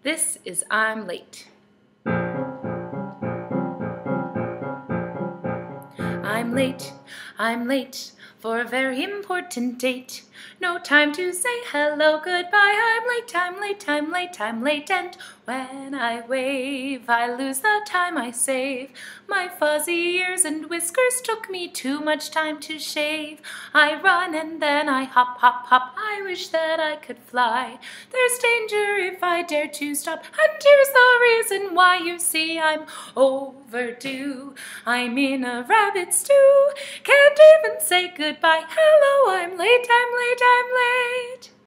This is I'm Late. I'm late for a very important date. No time to say hello, goodbye. I'm late, and when I wave, I lose the time I save. My fuzzy ears and whiskers took me too much time to shave. I run and then I hop, hop, hop. I wish that I could fly. There's danger if I dare to stop, and here's the reason why. You see, I'm overdue. I'm in a rabbit stew. Can't even say goodbye. Hello, I'm late, I'm late, I'm late.